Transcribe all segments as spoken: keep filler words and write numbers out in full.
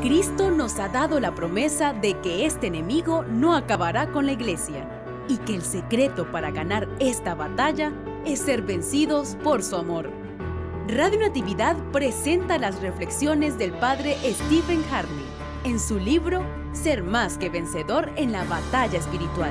Cristo nos ha dado la promesa de que este enemigo no acabará con la iglesia y que el secreto para ganar esta batalla es ser vencidos por su amor. Radio Natividad presenta las reflexiones del padre Stephen Harney en su libro Ser más que vencedor en la batalla espiritual.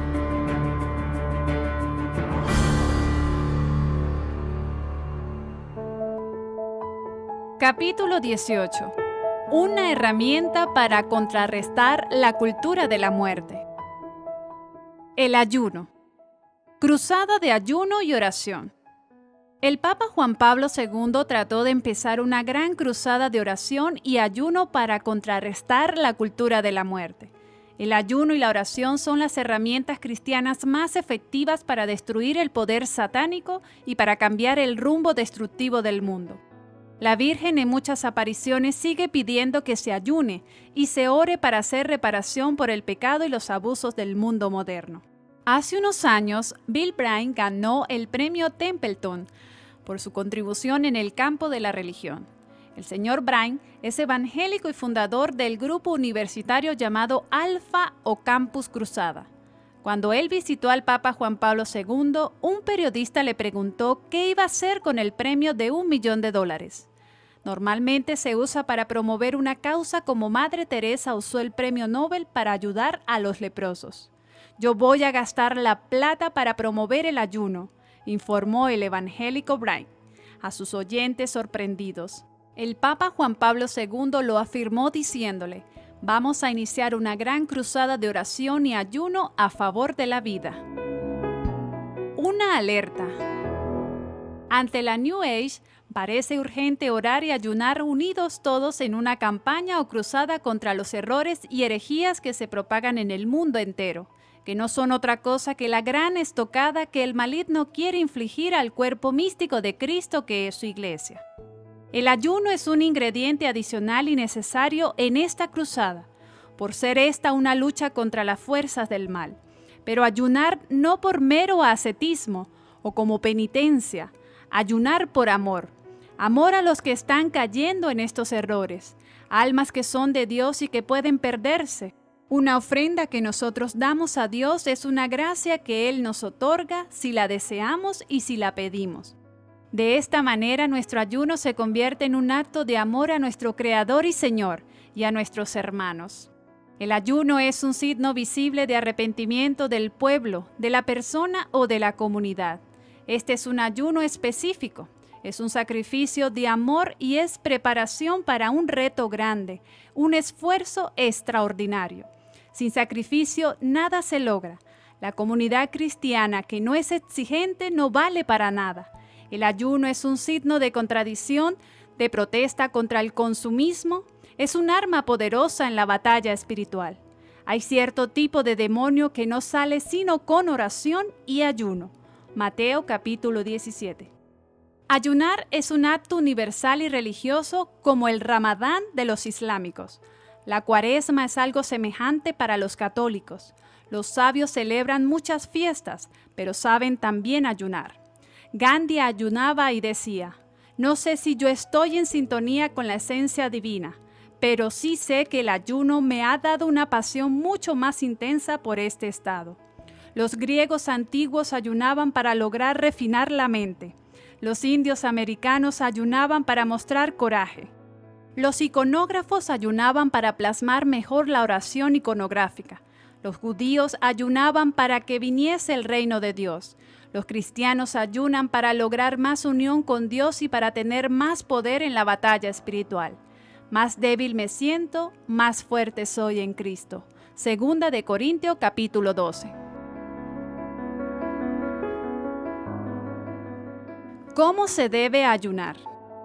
Capítulo dieciocho. Una herramienta para contrarrestar la cultura de la muerte. El ayuno. Cruzada de ayuno y oración. El Papa Juan Pablo segundo trató de empezar una gran cruzada de oración y ayuno para contrarrestar la cultura de la muerte. El ayuno y la oración son las herramientas cristianas más efectivas para destruir el poder satánico y para cambiar el rumbo destructivo del mundo. La Virgen en muchas apariciones sigue pidiendo que se ayune y se ore para hacer reparación por el pecado y los abusos del mundo moderno. Hace unos años, Bill Bright ganó el premio Templeton por su contribución en el campo de la religión. El señor Bright es evangélico y fundador del grupo universitario llamado Alfa o Campus Cruzada. Cuando él visitó al Papa Juan Pablo segundo, un periodista le preguntó qué iba a hacer con el premio de un millón de dólares. Normalmente se usa para promover una causa como Madre Teresa usó el premio Nobel para ayudar a los leprosos. Yo voy a gastar la plata para promover el ayuno, informó el evangélico Bright a sus oyentes sorprendidos. El Papa Juan Pablo segundo lo afirmó diciéndole: vamos a iniciar una gran cruzada de oración y ayuno a favor de la vida. Una alerta. Ante la New Age, parece urgente orar y ayunar unidos todos en una campaña o cruzada contra los errores y herejías que se propagan en el mundo entero, que no son otra cosa que la gran estocada que el maligno quiere infligir al cuerpo místico de Cristo que es su iglesia. El ayuno es un ingrediente adicional y necesario en esta cruzada, por ser esta una lucha contra las fuerzas del mal. Pero ayunar no por mero ascetismo o como penitencia, ayunar por amor. Amor a los que están cayendo en estos errores, almas que son de Dios y que pueden perderse. Una ofrenda que nosotros damos a Dios es una gracia que Él nos otorga si la deseamos y si la pedimos. De esta manera nuestro ayuno se convierte en un acto de amor a nuestro Creador y Señor y a nuestros hermanos. El ayuno es un signo visible de arrepentimiento del pueblo, de la persona o de la comunidad. Este es un ayuno específico, es un sacrificio de amor y es preparación para un reto grande, un esfuerzo extraordinario. Sin sacrificio nada se logra. La comunidad cristiana que no es exigente no vale para nada. El ayuno es un signo de contradicción, de protesta contra el consumismo. Es un arma poderosa en la batalla espiritual. Hay cierto tipo de demonio que no sale sino con oración y ayuno. Mateo capítulo diecisiete. Ayunar es un acto universal y religioso como el Ramadán de los islámicos. La Cuaresma es algo semejante para los católicos. Los sabios celebran muchas fiestas, pero saben también ayunar. Gandhi ayunaba y decía: no sé si yo estoy en sintonía con la esencia divina, pero sí sé que el ayuno me ha dado una pasión mucho más intensa por este estado. Los griegos antiguos ayunaban para lograr refinar la mente. Los indios americanos ayunaban para mostrar coraje. Los iconógrafos ayunaban para plasmar mejor la oración iconográfica. Los judíos ayunaban para que viniese el reino de Dios. Los cristianos ayunan para lograr más unión con Dios y para tener más poder en la batalla espiritual. Más débil me siento, más fuerte soy en Cristo. Segunda de Corintios capítulo doce. ¿Cómo se debe ayunar?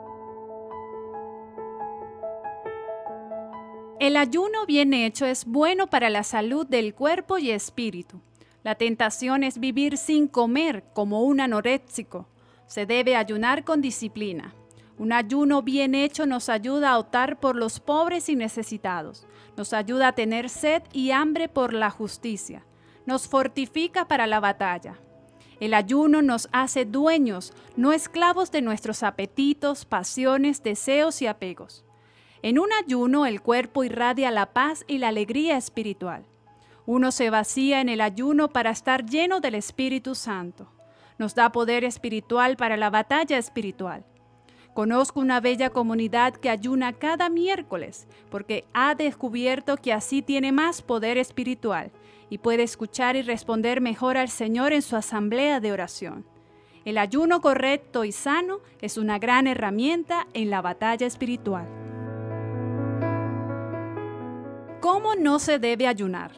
El ayuno bien hecho es bueno para la salud del cuerpo y espíritu. La tentación es vivir sin comer como un anoréxico. Se debe ayunar con disciplina. Un ayuno bien hecho nos ayuda a optar por los pobres y necesitados. Nos ayuda a tener sed y hambre por la justicia. Nos fortifica para la batalla. El ayuno nos hace dueños, no esclavos de nuestros apetitos, pasiones, deseos y apegos. En un ayuno el cuerpo irradia la paz y la alegría espiritual. Uno se vacía en el ayuno para estar lleno del Espíritu Santo. Nos da poder espiritual para la batalla espiritual. Conozco una bella comunidad que ayuna cada miércoles porque ha descubierto que así tiene más poder espiritual y puede escuchar y responder mejor al Señor en su asamblea de oración. El ayuno correcto y sano es una gran herramienta en la batalla espiritual. ¿Cómo no se debe ayunar?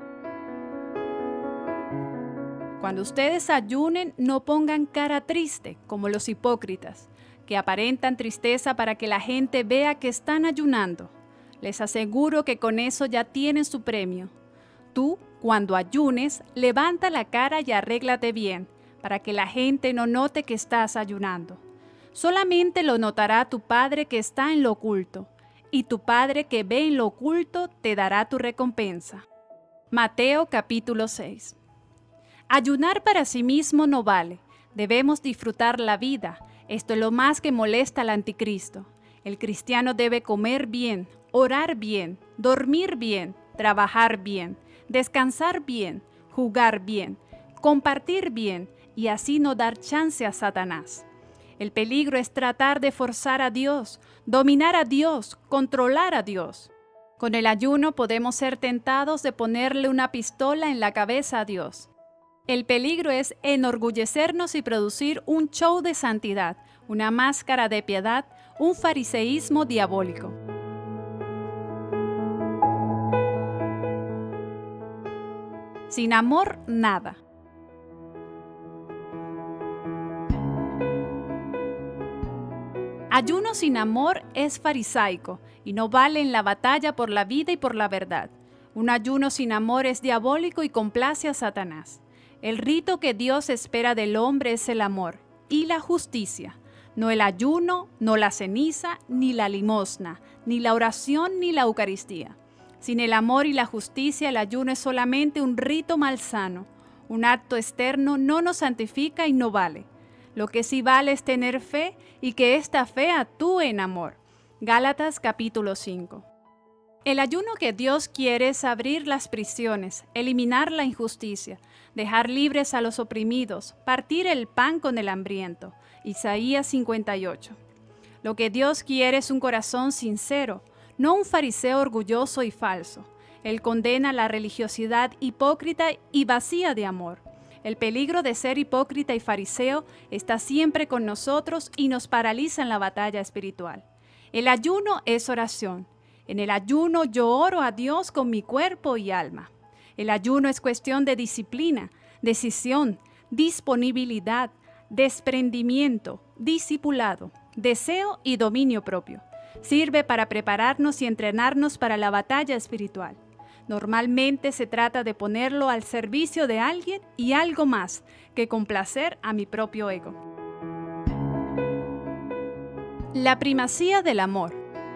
Cuando ustedes ayunen, no pongan cara triste, como los hipócritas, que aparentan tristeza para que la gente vea que están ayunando. Les aseguro que con eso ya tienen su premio. Tú, cuando ayunes, levanta la cara y arréglate bien, para que la gente no note que estás ayunando. Solamente lo notará tu Padre que está en lo oculto, y tu Padre que ve en lo oculto te dará tu recompensa. Mateo capítulo seis. Ayunar para sí mismo no vale. Debemos disfrutar la vida. Esto es lo más que molesta al anticristo. El cristiano debe comer bien, orar bien, dormir bien, trabajar bien, descansar bien, jugar bien, compartir bien y así no dar chance a Satanás. El peligro es tratar de forzar a Dios, dominar a Dios, controlar a Dios. Con el ayuno podemos ser tentados de ponerle una pistola en la cabeza a Dios. El peligro es enorgullecernos y producir un show de santidad, una máscara de piedad, un fariseísmo diabólico. Sin amor, nada. Ayuno sin amor es farisaico y no vale en la batalla por la vida y por la verdad. Un ayuno sin amor es diabólico y complace a Satanás. El rito que Dios espera del hombre es el amor y la justicia, no el ayuno, no la ceniza, ni la limosna, ni la oración, ni la Eucaristía. Sin el amor y la justicia, el ayuno es solamente un rito malsano. Un acto externo no nos santifica y no vale. Lo que sí vale es tener fe y que esta fe actúe en amor. Gálatas capítulo cinco. El ayuno que Dios quiere es abrir las prisiones, eliminar la injusticia, dejar libres a los oprimidos, partir el pan con el hambriento. Isaías cincuenta y ocho. Lo que Dios quiere es un corazón sincero, no un fariseo orgulloso y falso. Él condena la religiosidad hipócrita y vacía de amor. El peligro de ser hipócrita y fariseo está siempre con nosotros y nos paraliza en la batalla espiritual. El ayuno es oración. En el ayuno yo oro a Dios con mi cuerpo y alma. El ayuno es cuestión de disciplina, decisión, disponibilidad, desprendimiento, discipulado, deseo y dominio propio. Sirve para prepararnos y entrenarnos para la batalla espiritual. Normalmente se trata de ponerlo al servicio de alguien y algo más que complacer a mi propio ego. La primacía del amor.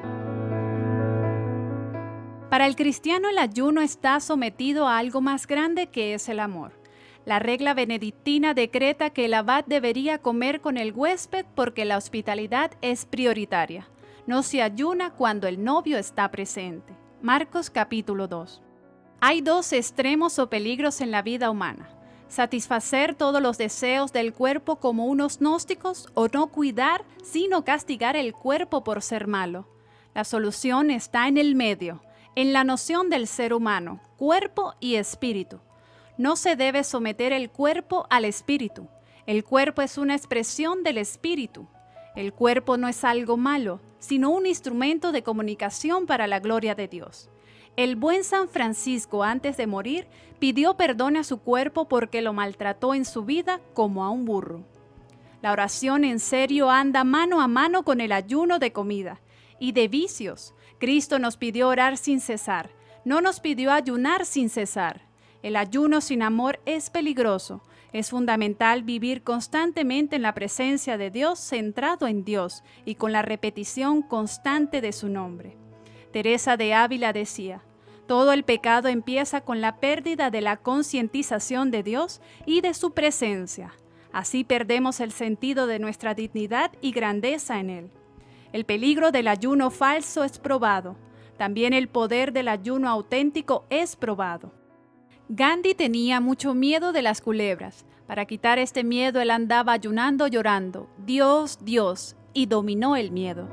Para el cristiano el ayuno está sometido a algo más grande que es el amor. La regla benedictina decreta que el abad debería comer con el huésped porque la hospitalidad es prioritaria. No se ayuna cuando el novio está presente. Marcos capítulo dos. Hay dos extremos o peligros en la vida humana: satisfacer todos los deseos del cuerpo como unos gnósticos o no cuidar sino castigar el cuerpo por ser malo. La solución está en el medio, en la noción del ser humano, cuerpo y espíritu. No se debe someter el cuerpo al espíritu. El cuerpo es una expresión del espíritu. El cuerpo no es algo malo, sino un instrumento de comunicación para la gloria de Dios. El buen San Francisco, antes de morir, pidió perdón a su cuerpo porque lo maltrató en su vida como a un burro. La oración en serio anda mano a mano con el ayuno de comida y de vicios. Cristo nos pidió orar sin cesar, no nos pidió ayunar sin cesar. El ayuno sin amor es peligroso. Es fundamental vivir constantemente en la presencia de Dios, centrado en Dios y con la repetición constante de su nombre. Teresa de Ávila decía: todo el pecado empieza con la pérdida de la concientización de Dios y de su presencia. Así perdemos el sentido de nuestra dignidad y grandeza en Él. El peligro del ayuno falso es probado. También el poder del ayuno auténtico es probado. Gandhi tenía mucho miedo de las culebras. Para quitar este miedo, él andaba ayunando, llorando, Dios, Dios, y dominó el miedo.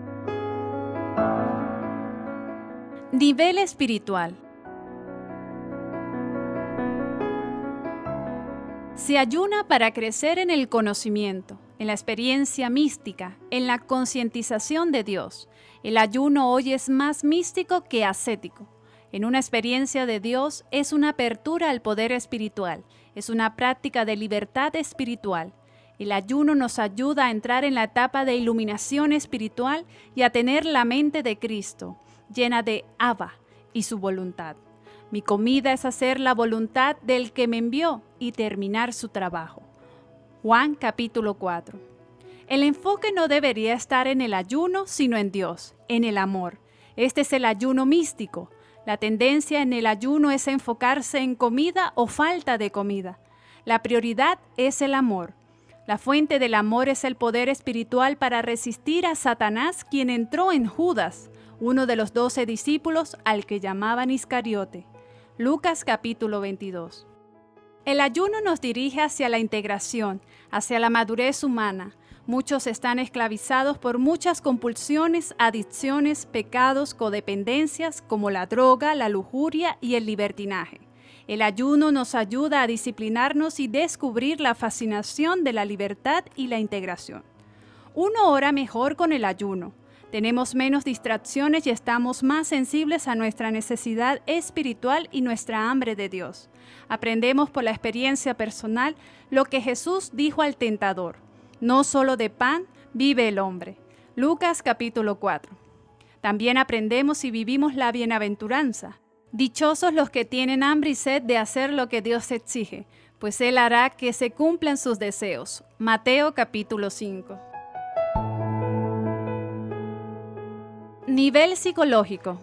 Nivel espiritual. Se ayuna para crecer en el conocimiento, en la experiencia mística, en la concientización de Dios. El ayuno hoy es más místico que ascético. En una experiencia de Dios es una apertura al poder espiritual, es una práctica de libertad espiritual. El ayuno nos ayuda a entrar en la etapa de iluminación espiritual y a tener la mente de Cristo, llena de Abba y su voluntad. Mi comida es hacer la voluntad del que me envió y terminar su trabajo. Juan capítulo cuatro. El enfoque no debería estar en el ayuno, sino en Dios, en el amor. Este es el ayuno místico. La tendencia en el ayuno es enfocarse en comida o falta de comida. La prioridad es el amor. La fuente del amor es el poder espiritual para resistir a Satanás, quien entró en Judas, uno de los doce discípulos al que llamaban Iscariote. Lucas capítulo veintidós. El ayuno nos dirige hacia la integración, hacia la madurez humana. Muchos están esclavizados por muchas compulsiones, adicciones, pecados, codependencias como la droga, la lujuria y el libertinaje. El ayuno nos ayuda a disciplinarnos y descubrir la fascinación de la libertad y la integración. Uno ora mejor con el ayuno. Tenemos menos distracciones y estamos más sensibles a nuestra necesidad espiritual y nuestra hambre de Dios. Aprendemos por la experiencia personal lo que Jesús dijo al tentador: no solo de pan vive el hombre. Lucas capítulo cuatro. También aprendemos y vivimos la bienaventuranza. Dichosos los que tienen hambre y sed de hacer lo que Dios exige, pues Él hará que se cumplan sus deseos. Mateo capítulo cinco. Nivel psicológico.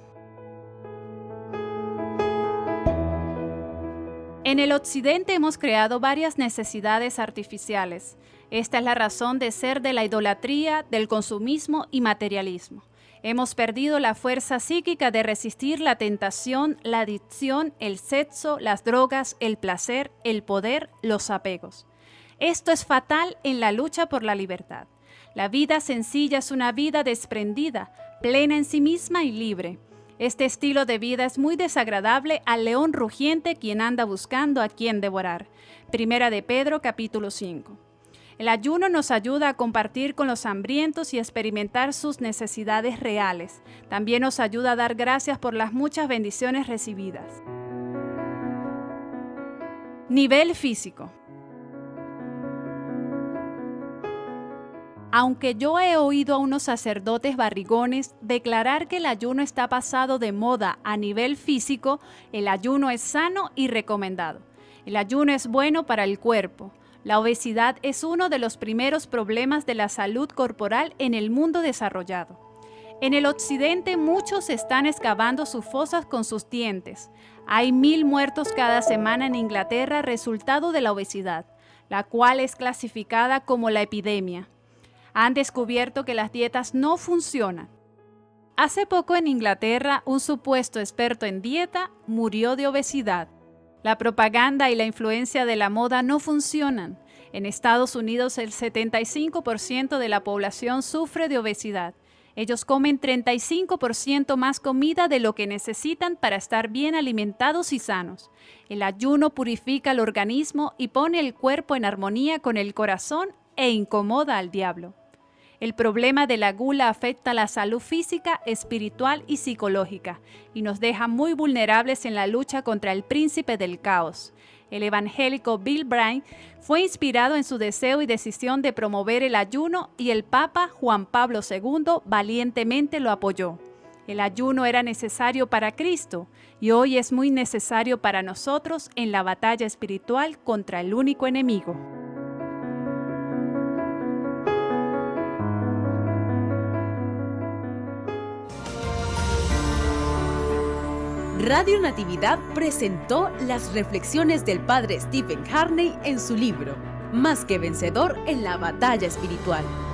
En el occidente hemos creado varias necesidades artificiales. Esta es la razón de ser de la idolatría, del consumismo y materialismo. Hemos perdido la fuerza psíquica de resistir la tentación, la adicción, el sexo, las drogas, el placer, el poder, los apegos. Esto es fatal en la lucha por la libertad. La vida sencilla es una vida desprendida, plena en sí misma y libre. Este estilo de vida es muy desagradable al león rugiente, quien anda buscando a quien devorar. Primera de Pedro, capítulo cinco. El ayuno nos ayuda a compartir con los hambrientos y experimentar sus necesidades reales. También nos ayuda a dar gracias por las muchas bendiciones recibidas. Nivel físico. Aunque yo he oído a unos sacerdotes barrigones declarar que el ayuno está pasado de moda a nivel físico, el ayuno es sano y recomendado. El ayuno es bueno para el cuerpo. La obesidad es uno de los primeros problemas de la salud corporal en el mundo desarrollado. En el occidente muchos están excavando sus fosas con sus dientes. Hay mil muertos cada semana en Inglaterra resultado de la obesidad, la cual es clasificada como la epidemia. Han descubierto que las dietas no funcionan. Hace poco en Inglaterra, un supuesto experto en dieta murió de obesidad. La propaganda y la influencia de la moda no funcionan. En Estados Unidos, el setenta y cinco por ciento de la población sufre de obesidad. Ellos comen treinta y cinco por ciento más comida de lo que necesitan para estar bien alimentados y sanos. El ayuno purifica el organismo y pone el cuerpo en armonía con el corazón e incomoda al diablo. El problema de la gula afecta la salud física, espiritual y psicológica y nos deja muy vulnerables en la lucha contra el príncipe del caos. El evangélico Bill Bright fue inspirado en su deseo y decisión de promover el ayuno y el Papa Juan Pablo segundo valientemente lo apoyó. El ayuno era necesario para Cristo y hoy es muy necesario para nosotros en la batalla espiritual contra el único enemigo. Radio Natividad presentó las reflexiones del padre Stephen Harney en su libro Más que vencedor en la batalla espiritual.